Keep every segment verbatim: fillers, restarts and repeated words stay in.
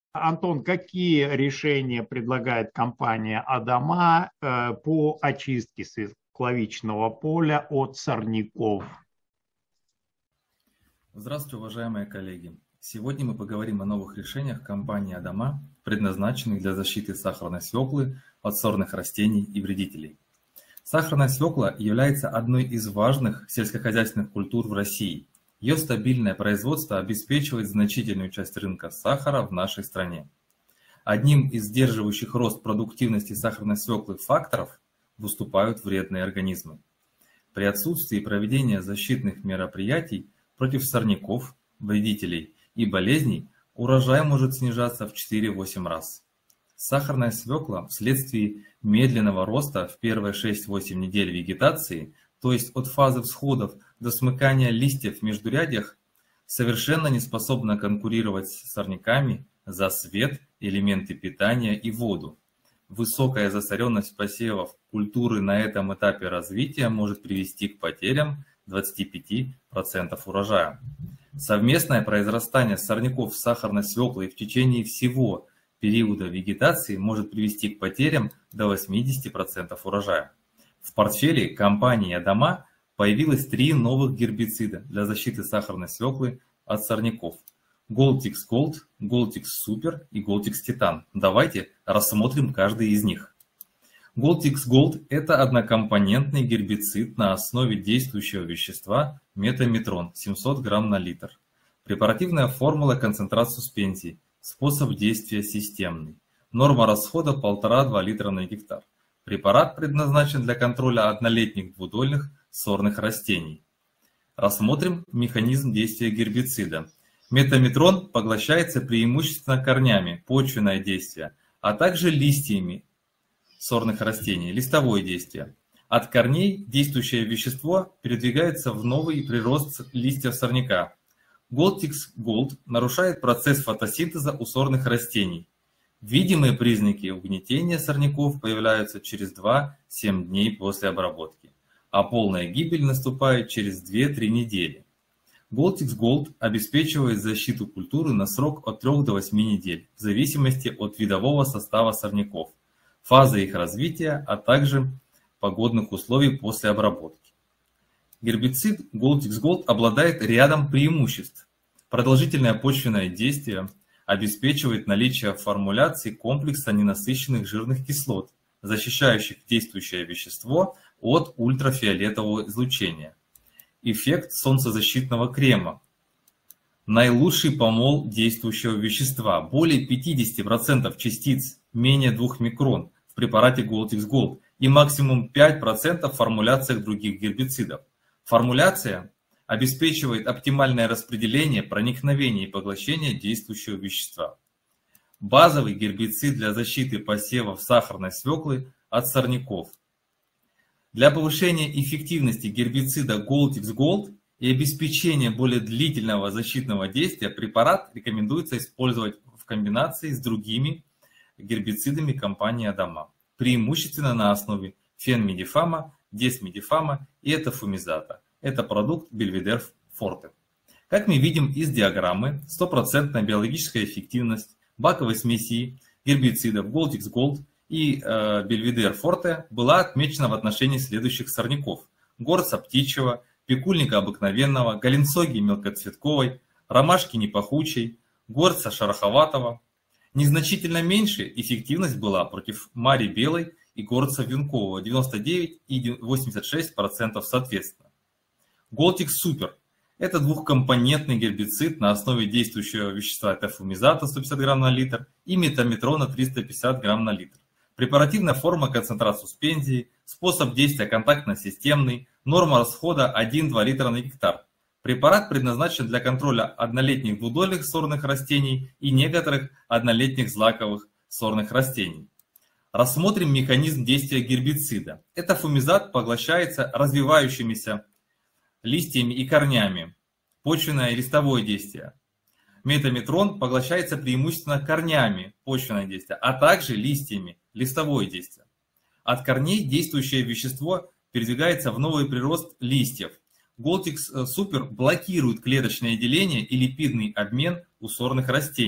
Антон, какие решения предлагает компания Адама э, по очистке клавичного поля от сорняков? Здравствуйте, уважаемые коллеги! Сегодня мы поговорим о новых решениях компании Адама, предназначенных для защиты сахарной свеклы от сорных растений и вредителей. Сахарная свекла является одной из важных сельскохозяйственных культур в России. Ее стабильное производство обеспечивает значительную часть рынка сахара в нашей стране. Одним из сдерживающих рост продуктивности сахарной свеклы факторов выступают вредные организмы. При отсутствии проведения защитных мероприятий против сорняков, вредителей и болезней урожай может снижаться в четыре-восемь раз. Сахарная свекла вследствие медленного роста в первые шесть-восемь недель вегетации, то есть от фазы всходов до смыкания листьев в междурядьях, совершенно не способна конкурировать с сорняками за свет, элементы питания и воду. Высокая засоренность посевов культуры на этом этапе развития может привести к потерям двадцати пяти процентов урожая. Совместное произрастание сорняков с сахарной свеклой в течение всего периода вегетации может привести к потерям до восьмидесяти процентов урожая. В портфеле компании Адама появилось три новых гербицида для защиты сахарной свеклы от сорняков: Goldtix Gold, Goldtix Super и Goldtix Titan. Давайте рассмотрим каждый из них. Goldtix Gold – это однокомпонентный гербицид на основе действующего вещества метаметрон семьсот грамм на литр. Препаративная формула концентрат суспензий. Способ действия системный. Норма расхода полтора-два литра на гектар. Препарат предназначен для контроля однолетних двудольных сорных растений. Рассмотрим механизм действия гербицида. Метаметрон поглощается преимущественно корнями, почвенное действие, а также листьями сорных растений, листовое действие. От корней действующее вещество передвигается в новый прирост листьев сорняка. Goldtix Gold нарушает процесс фотосинтеза у сорных растений. Видимые признаки угнетения сорняков появляются через два-семь дней после обработки, а полная гибель наступает через две-три недели. Goldtix Gold обеспечивает защиту культуры на срок от трёх до восьми недель, в зависимости от видового состава сорняков, фазы их развития, а также погодных условий после обработки. Гербицид Goldtix Gold обладает рядом преимуществ. Продолжительное почвенное действие обеспечивает наличие в формуляции комплекса ненасыщенных жирных кислот, защищающих действующее вещество от ультрафиолетового излучения. Эффект солнцезащитного крема. Наилучший помол действующего вещества. Более пятидесяти процентов частиц менее двух микрон в препарате Goldtix Gold и максимум пять процентов в формуляциях других гербицидов. Формуляция обеспечивает оптимальное распределение, проникновение и поглощение действующего вещества. Базовый гербицид для защиты посевов сахарной свеклы от сорняков. Для повышения эффективности гербицида Goldtix Gold и обеспечения более длительного защитного действия препарат рекомендуется использовать в комбинации с другими гербицидами компании Адама, преимущественно на основе фенмидифама, десмидифама и этофумизата. Это продукт Belvedere Forte. Как мы видим из диаграммы, стопроцентная биологическая эффективность баковой смеси гербицидов Goldtix Gold и э, Belvedere Forte была отмечена в отношении следующих сорняков: горца птичьего, пикульника обыкновенного, галенсоги мелкоцветковой, ромашки непахучей, горца шероховатого. Незначительно меньше эффективность была против мари белой и горца вьюнкового, девяносто девять и восемьдесят шесть процентов соответственно. Goldtix Super – это двухкомпонентный гербицид на основе действующего вещества этофумизата сто пятьдесят грамм на литр и метаметрона триста пятьдесят грамм на литр. Препаративная форма концентрат суспензии, способ действия контактно-системный, норма расхода один-два литра на гектар. Препарат предназначен для контроля однолетних двудольных сорных растений и некоторых однолетних злаковых сорных растений. Рассмотрим механизм действия гербицида. Этофумизат поглощается развивающимися листьями и корнями, почвенное и листовое действие. Метаметрон поглощается преимущественно корнями, почвенное действие, а также листьями, листовое действие. От корней действующее вещество передвигается в новый прирост листьев. Goldtix Super блокирует клеточное деление и липидный обмен у сорных растений,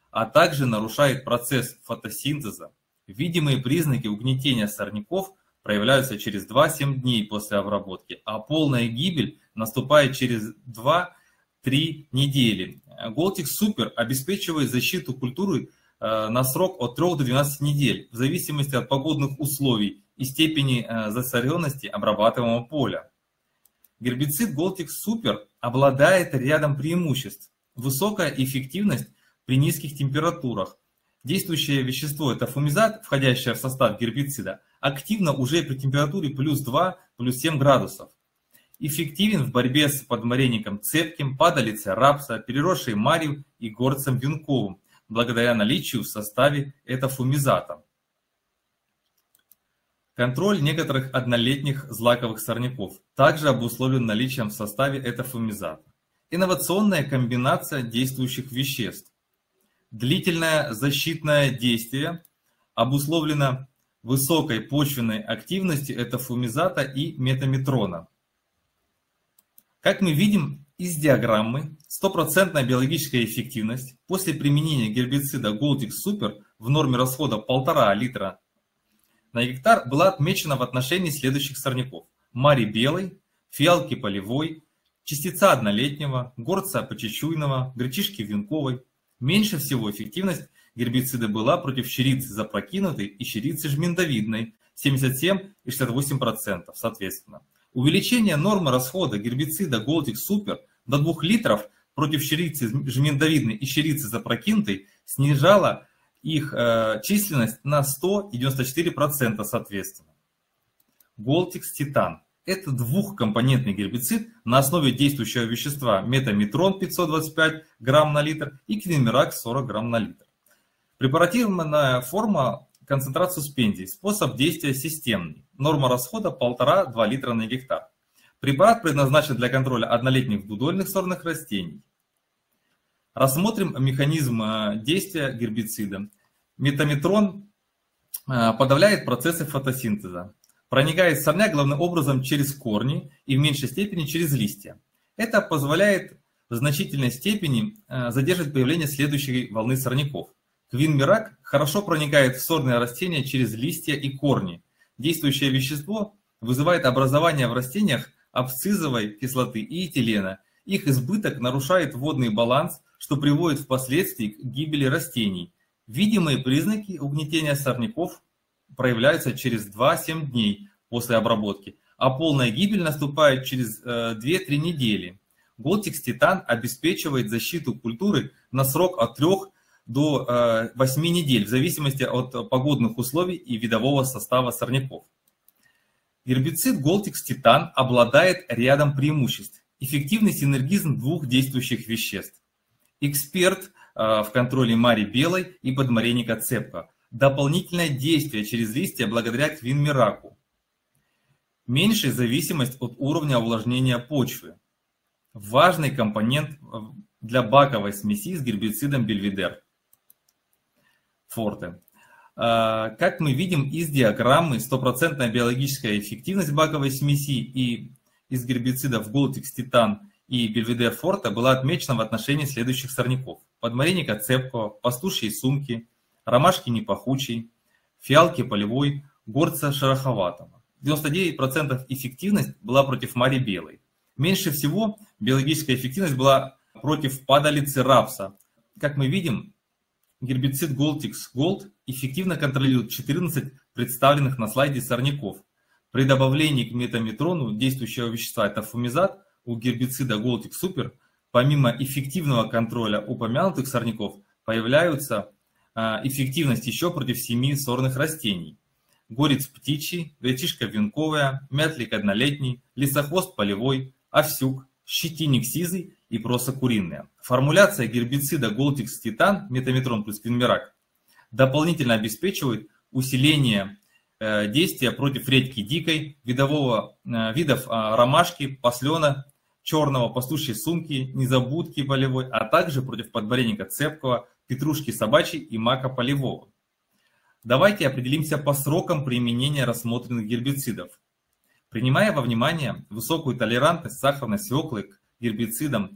а также нарушает процесс фотосинтеза. Видимые признаки угнетения сорняков проявляются через два-семь дней после обработки, а полная гибель наступает через два-три недели. Голтекс Супер обеспечивает защиту культуры на срок от трёх до двенадцати недель, в зависимости от погодных условий и степени засоренности обрабатываемого поля. Гербицид Голтекс Супер обладает рядом преимуществ. Высокая эффективность при низких температурах. Действующее вещество – это фумизат, входящее в состав гербицида, активно уже при температуре плюс два, плюс семь градусов. Эффективен в борьбе с подмаренником цепким, падалицей рапса, переросшей марью и горцем венковым, благодаря наличию в составе этофумизата. Контроль некоторых однолетних злаковых сорняков также обусловлен наличием в составе этофумизата. Инновационная комбинация действующих веществ. Длительное защитное действие обусловлено высокой почвенной активностью этофумизата и метаметрона. Как мы видим из диаграммы, стопроцентная биологическая эффективность после применения гербицида Голтекс Супер в норме расхода полтора литра на гектар была отмечена в отношении следующих сорняков: мари белой, фиалки полевой, частица однолетнего, горца почечуйного, гречишки венковой. Меньше всего эффективность гербицида была против щирицы запрокинутой и щирицы жминдовидной семьдесят семь и шестьдесят восемь процентов соответственно. Увеличение нормы расхода гербицида Голтекс Супер до двух литров против щирицы жминдовидной и щирицы запрокинутой снижало их э, численность на сто и девяносто четыре процента соответственно. Голтекс Титан. Это двухкомпонентный гербицид на основе действующего вещества метаметрон пятьсот двадцать пять грамм на литр и квинмиракс сорок грамм на литр. Препаративная форма концентрат суспензий. Способ действия системный. Норма расхода полтора-два литра на гектар. Препарат предназначен для контроля однолетних двудольных сорных растений. Рассмотрим механизм действия гербицида. Метаметрон подавляет процессы фотосинтеза. Проникает в сорняк главным образом через корни и в меньшей степени через листья. Это позволяет в значительной степени задерживать появление следующей волны сорняков. Квинмирак хорошо проникает в сорные растения через листья и корни. Действующее вещество вызывает образование в растениях абсцизовой кислоты и этилена. Их избыток нарушает водный баланс, что приводит впоследствии к гибели растений. Видимые признаки угнетения сорняков проявляются через два-семь дней после обработки, а полная гибель наступает через две-три недели. Голтекс Титан обеспечивает защиту культуры на срок от трёх до восьми недель, в зависимости от погодных условий и видового состава сорняков. Гербицид Голтекс Титан обладает рядом преимуществ. Эффективный синергизм двух действующих веществ. Эксперт в контроле мари белой и подмаренника цепка. Дополнительное действие через листья благодаря квинмираку. Меньшая зависимость от уровня увлажнения почвы. Важный компонент для баковой смеси с гербицидом Бельведер Форте. Как мы видим из диаграммы, стопроцентная биологическая эффективность баковой смеси и из гербицидов Голтекс Титан и Бельведер Форте была отмечена в отношении следующих сорняков: подмаренника цепкого, пастушьей сумки, ромашки непахучей, фиалки полевой, горца шероховатого. девяносто девять процентов эффективность была против мари белой. Меньше всего биологическая эффективность была против падалицы рапса. Как мы видим, гербицид Голтекс Голд эффективно контролирует четырнадцать представленных на слайде сорняков. При добавлении к метаметрону действующего вещества этофумизат у гербицида Голтекс Супер, помимо эффективного контроля упомянутых сорняков, появляются эффективность еще против семи сорных растений: горец птичий, гречишка венковая, мятлик однолетний, лесохвост полевой, овсюк, щетинник сизый и проса куриная. Формуляция гербицида Голтекс Титан, метаметрон плюс квинмирак, дополнительно обеспечивает усиление э, действия против редьки дикой, видового, э, видов э, ромашки, послена черного, пастушьей сумки, незабудки полевой, а также против подмаренника цепкого, петрушки собачьей и мака полевого. Давайте определимся по срокам применения рассмотренных гербицидов. Принимая во внимание высокую толерантность сахарной свеклы к гербицидам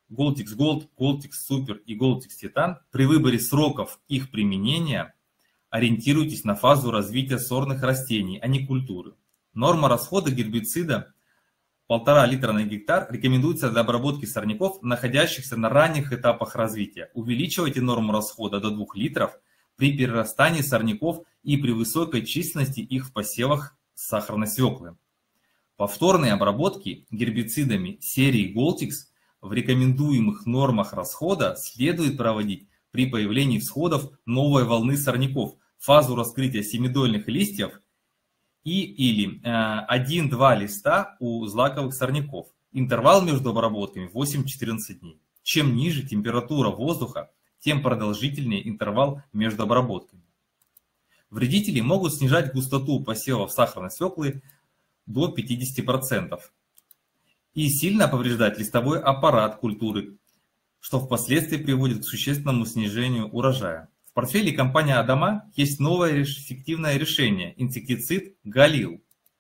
Голтекс Голд, Голтекс Супер и Голтекс Титан, при выборе сроков их применения ориентируйтесь на фазу развития сорных растений, а не культуры. Норма расхода гербицида полтора литра на гектар рекомендуется для обработки сорняков, находящихся на ранних этапах развития. Увеличивайте норму расхода до двух литров при перерастании сорняков и при высокой численности их в посевах сахарной свеклы. Повторные обработки гербицидами серии Голтекс в рекомендуемых нормах расхода следует проводить при появлении всходов новой волны сорняков, фазу раскрытия семидольных листьев и или один-два листа у злаковых сорняков. Интервал между обработками восемь-четырнадцать дней. Чем ниже температура воздуха, тем продолжительнее интервал между обработками. Вредители могут снижать густоту посевов сахарной свеклы до пятидесяти процентов и сильно повреждать листовой аппарат культуры, что впоследствии приводит к существенному снижению урожая. В портфеле компании Адама есть новое эффективное решение – инсектицид Галил.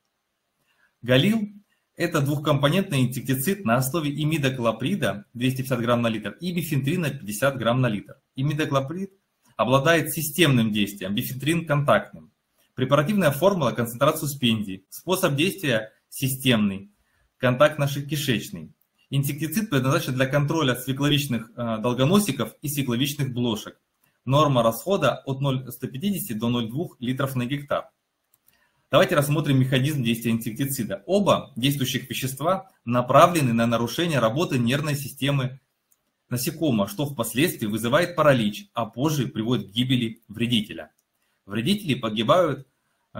Галил – это двухкомпонентный инсектицид на основе имидоклоприда двести пятьдесят грамм на литр и бифентрина пятьдесят грамм на литр. Имидоклоприд обладает системным действием, бифентрин – контактным. Препаративная формула – концентрат суспензий. Способ действия – системный, контактно-кишечный. Инсектицид предназначен для контроля свекловичных э, долгоносиков и свекловичных блошек. Норма расхода от ноль целых ста пятидесяти до ноль целых двух литров на гектар. Давайте рассмотрим механизм действия инсектицида. Оба действующих вещества направлены на нарушение работы нервной системы насекомого, что впоследствии вызывает паралич, а позже приводит к гибели вредителя. Вредители погибают э,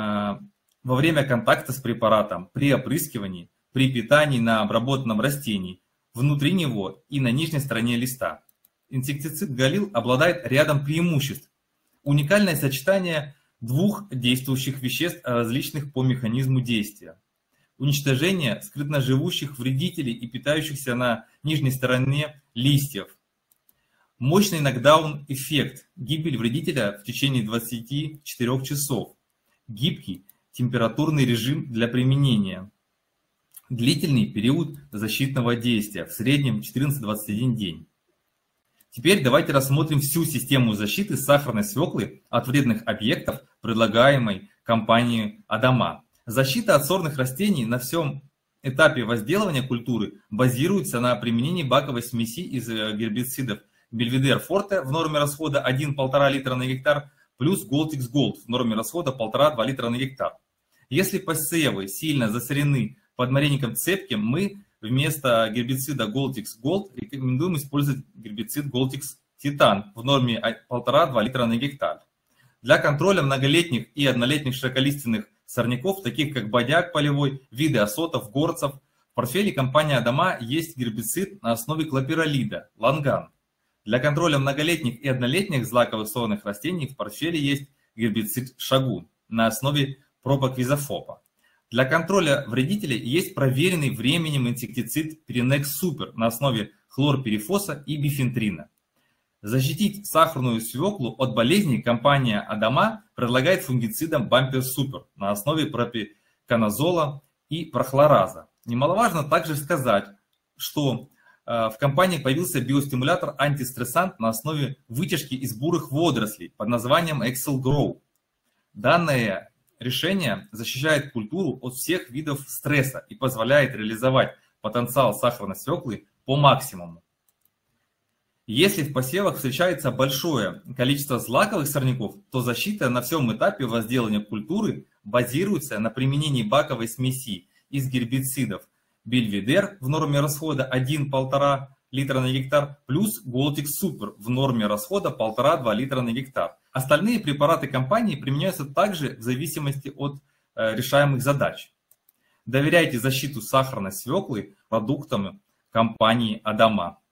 во время контакта с препаратом, при опрыскивании, при питании на обработанном растении, внутри него и на нижней стороне листа. Инсектицид Галил обладает рядом преимуществ. Уникальное сочетание двух действующих веществ, различных по механизму действия. Уничтожение скрытно живущих вредителей и питающихся на нижней стороне листьев. Мощный нокдаун-эффект, гибель вредителя в течение двадцати четырёх часов. Гибкий температурный режим для применения. Длительный период защитного действия, в среднем четырнадцать-двадцать один день. Теперь давайте рассмотрим всю систему защиты сахарной свеклы от вредных объектов, предлагаемой компанией Адама. Защита от сорных растений на всем этапе возделывания культуры базируется на применении баковой смеси из гербицидов Бельведер Форте в норме расхода один-полтора литра на гектар плюс Голтекс Голд в норме расхода полтора-два литра на гектар. Если посевы сильно засорены под моренником цепким, мы вместо гербицида Голтекс Голд рекомендуем использовать гербицид Голтекс Титан в норме полтора-два литра на гектар. Для контроля многолетних и однолетних широколиственных сорняков, таких как бодяк полевой, виды осотов, горцев, в портфеле компании Адама есть гербицид на основе клопиролида Ланган. Для контроля многолетних и однолетних злаковых сорных растений в портфеле есть гербицид Шагун на основе пропоквизофопа. Для контроля вредителей есть проверенный временем инсектицид Перинекс Супер на основе хлорпирифоса и бифентрина. Защитить сахарную свеклу от болезней компания Адама предлагает фунгицидом Бампер Супер на основе пропиконазола и прохлораза. Немаловажно также сказать, что э, в компании появился биостимулятор-антистрессант на основе вытяжки из бурых водорослей под названием Excel Grow. Данное решение защищает культуру от всех видов стресса и позволяет реализовать потенциал сахарной свеклы по максимуму. Если в посевах встречается большое количество злаковых сорняков, то защита на всем этапе возделывания культуры базируется на применении баковой смеси из гербицидов Бельведер в норме расхода один-полтора литра на гектар плюс Голтекс Супер в норме расхода полтора-два литра на гектар. Остальные препараты компании применяются также в зависимости от э, решаемых задач. Доверяйте защиту сахарной свеклы продуктам компании Адама.